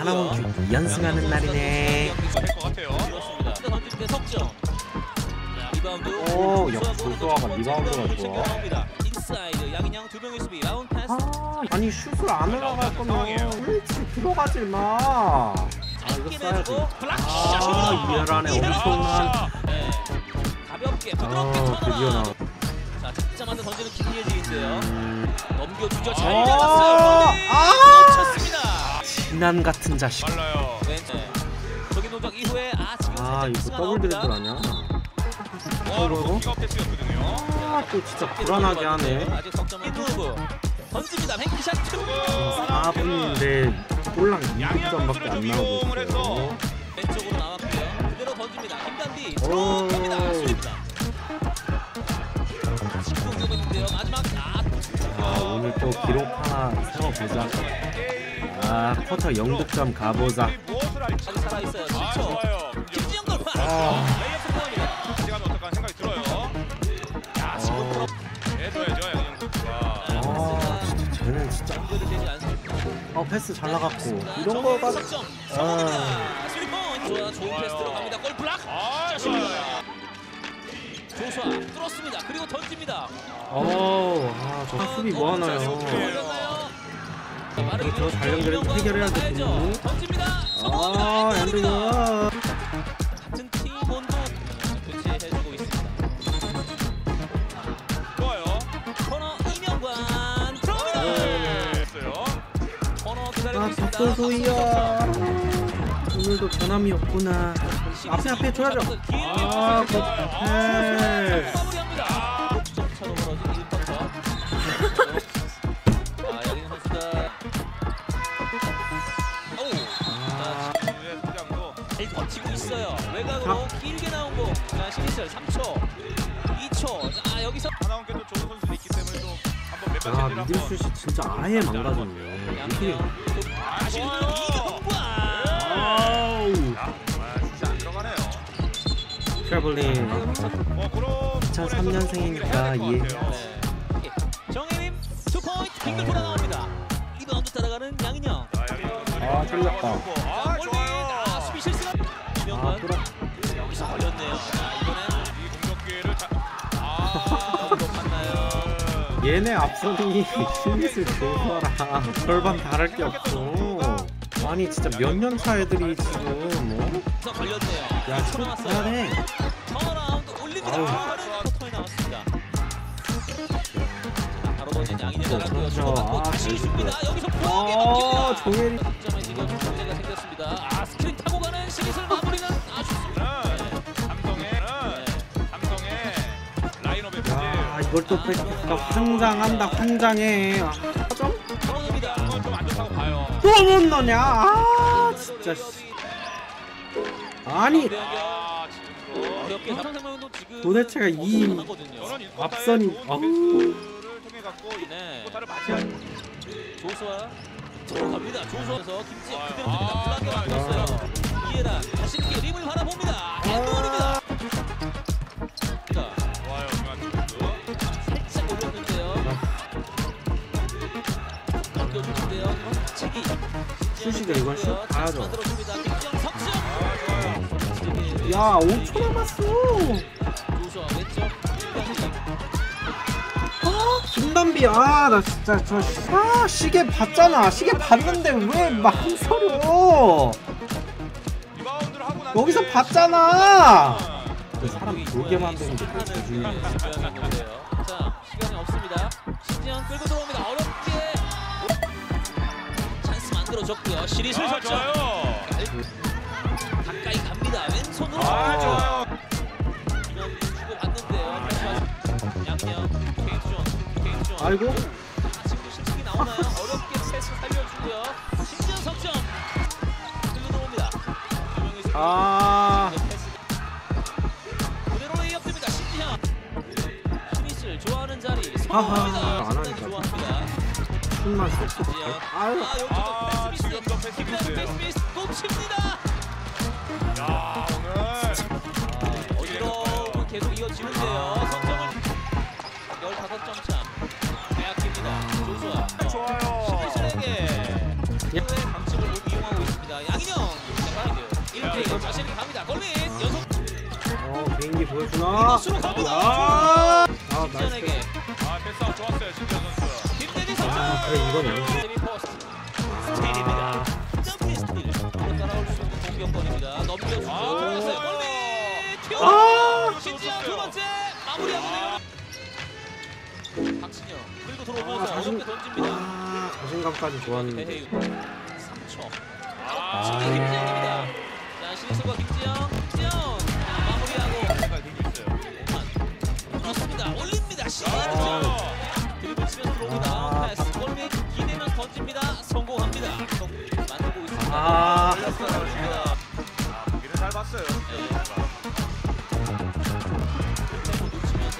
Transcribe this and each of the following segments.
하나원 큐 연승하는 날이네. 오, 야, 조수아가 리바운드가 좋아. 아니 슛을 안 올라갈 거면 일찍 들어가지 마. 이거 써야지. 이해라네. 엄청난. 가볍게 부드럽게 드디어 나와. 자, 잡자마자 던지는 김예진인데요. 넘겨주죠. 잘 잡았어요. 쳤습니다. 진한 같은 자식. 저기 노적 이후에 이거 더블 드리블 아니야? 또 진짜 불안하게 하네. 아직 석점은 투구. 던집니다. 뱅크샷 투구. 4분인데 꼴랑 2득점밖에 안 나오고 있어요. 왼쪽으로 나왔고요. 그대로 던집니다. 김단비 들어갑니다. 수입니다. 마지막 오늘 또 기록 하나 세워보자. 쿼터 0득점 가보자. 아직 살아있어요. 10초. 김지영 돌파. 레이업 성공합니다. 시간 어떡한 생각이 들어요. 야, 지금 해줘야죠, 양영 선수가. 진짜 쟤는 진짜. 연결되지 않습니다. 패스 잘 나갔고 이런 거가. 석점 성공합니다. 스리포인트. 좋아, 좋은 패스 들어갑니다. 골 블락. 조수아 뚫었습니다. 그리고 던집니다. 저 수비 뭐 하나요? 저 잘 해결해야 돼. 던집니다. 앤드가 같은 팀 본도 교체해주고 있습니다. 좋아요. 코너 이명관 들어갑니다. 코너 기다리고 있습니다. 박솔소이야. 오늘도 변함이 없구나. 앞에 줘야죠. 마무리합니다. 점차로 벌어진 1쿼터. 여기는 선수가 잘 버티고 있어요. 외곽으로 길게 나온 공. 자, 신희철 3초, 2초. 자, 여기서 하나원께도 좋은 선수들이 있기 때문에 또 한번 몇 번째 를 미들슛이 진짜 아예 망가졌네요. 양양 이명관. 진짜 안 들어가네요. 트래블링 2003년생이니까 이해. 정혜림 2포인트 빙글 돌아 나옵니다. 리바운드 따라가는 양인영. 틀렸다. 좋아요. 수비 실수가. 이명관 여기서 걸렸네요. 이번엔 이 공격 기회를 너무 높았나요? 얘네 앞선이 실mit을 줘서라. 절반 다를 게 없어. 아니 진짜 몇 년 차 애들이 지금 걸렸네요. 야 슛 해야 돼. 턴어라운드 올립니다. 커터에 나왔습니다. 바로 던진 양인영 나갔고요. 주고받고 다시 줍니다. 여기서 포항에 넘깁니다. 종혜리. 점에 지금 문제가 생겼습니다. 스크린 타고 가는 시리즈를 마무리는 아쉽습니다. 삼성의 라인업의 문제. 이걸 또 뺏기니까 환장한다. 환장해. 들어옵니다. 좀안 좋다고 봐요. 또 못 넣냐? 진짜. 아니 어렵게 삼성생명도 지금 도대체가 이 앞선이 통해 갖고 네. 이거를 맞이한 조수아 들어갑니다. 조수아에서 김지영 그대로 듭니다. 블락에 맞췄어요. 이해란 다시 이렇게 림을 바라봅니다. 핸드볼입니다. 좋아요, 김한준 선수. 살짝 올렸는데요. 넘겨주는데요. 책이 슛이죠. 이건 슛 가야죠. 만들어줍니다. 김지영 석점. 야 5초 남았어. 조수아 왼쪽 김단비 나 진짜 시계 봤잖아. 시계 봤는데 왜 망설여? 리바운드를 하고 난 여기서 뒤에 봤잖아. 사람 돌게 만드는 게 되게 중요해. 자, 시간이 없습니다. 신지현 끌고 들어옵니다. 어렵게 찬스 만들어줬고요. 시리슬 석점. 좋아요. 가까이 갑니다. 왼손으로. 좋아요. 이런 주고 받는데요. 양양 케이트존. 아이고. 지금 신축이 나오나요? 어렵게 패스 살려주고요. 신지현 석점. 끌고 들어옵니다. 그대로 레이업됩니다. 신지현. 신이슬 좋아하는 자리. 안 하니까. 좋아합니다. 슛만 쏙쏙. 여기서 지금도 패스 미스. 패스 미스 꽂힙니다. 야, 오늘 어지러움은 계속 이어지는데요. 성점을 15점 차. 빼앗깁니다. 조수아. 좋아요. 신이슬에게 방침을 이용하고 있습니다. 자신이 갑니다. 골밑 연속 개인기 보여주나? 이것으로 가보다 나이스. 김지현에게 패스아웃 좋았어요 진짜 선수. 김대지 선수. 그래 이건 양심. 스테리 포스트 스테리입니다. 점프 스틸 따라올 수 있는 공격권입니다. 넘겨주고 들어갔어요. 골밑 튀어. 김지현 두 번째 마무리하고 박진영 그리고 들어오면서 어렵게 던집니다. 자신감까지 좋았는데. 대해윤 3초. 박진영 김지영입니다. 자 신희수가 김지영 마무리하고 그렇습니다. 올립니다. 시작이죠. 드리블 치면서 들어옵니다. 패스 골밑 기대면서 던집니다. 성공합니다. 만들고 있습니다. 길을 잘 봤어요. 템포 놓치면서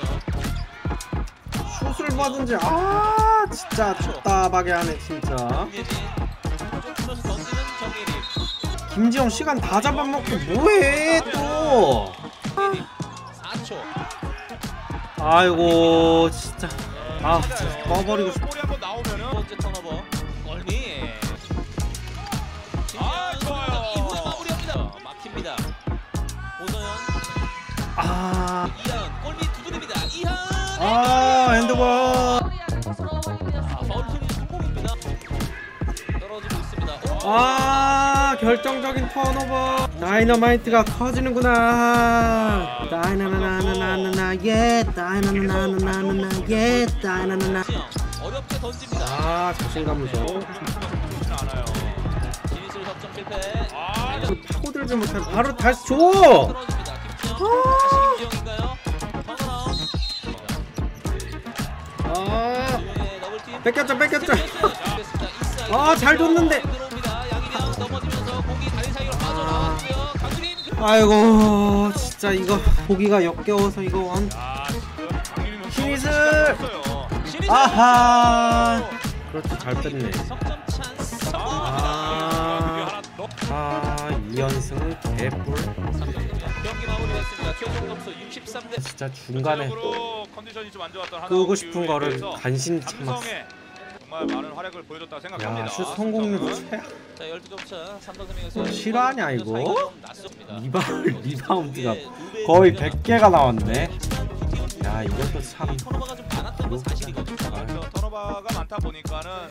슛을 받은지 진짜 답답하게 하네 진짜. 김예진 쫓으면서 던지는 정예림. 김지영 시간 다 잡아먹고 뭐해 또. 4초. 아이고 진짜. 진짜 꺼버리고 싶어. 볼이 한번 두 나오면은 번째 턴오버 골밑. 좋아요. 이후에 마무리합니다. 막힙니다. 오서연 이하은 골밑 두드립니다. 이하은 핸드볼. 파울 소리 성공입니다. 떨어지고 있습니다. 결정적인 턴오버. 다이너마이트가 커지는구나. 다이나나나나나나 예 다이나나나나나나 예 다이나나나. 어렵게 던집니다. 자신감을 줘. 진희슬 석점 실패. 파고들지 못하고 바로 다시 줘. 떨어집니다. 김지영 다시 김지영인가요? 턴어라운. 조용의 더블팀. 뺏겼죠. 됐습니다. 잘 줬는데. 들어옵니다. 양희명 넘어지면서 공이 다리 사이로 빠져나왔고요. 강유림. 아이고 진짜 이거 보기가 역겨워서 이거 완. 신희슬. 신희슬. 아하. 그렇지 잘 뺐네. 석점 찬스 성공합니다. 2연승 개뿔. 경기 마무리됐습니다. 최종 점수 63대. 진짜 중간에 컨디션이 좀 안 좋았던 끄고 싶은 거를 간신히 참았어. 삼성에 정말 많은 활약을 보여줬다고 생각합니다. 슛 성공률 최악. 자 12점 차 삼성생명에서 실화냐 이거? 났습니다. 리바운드가 거의 100개가 나왔네. 야 이것도 참. 턴오버가 좀 많았던 건 사실이거든요. 턴오버가 많다 보니까는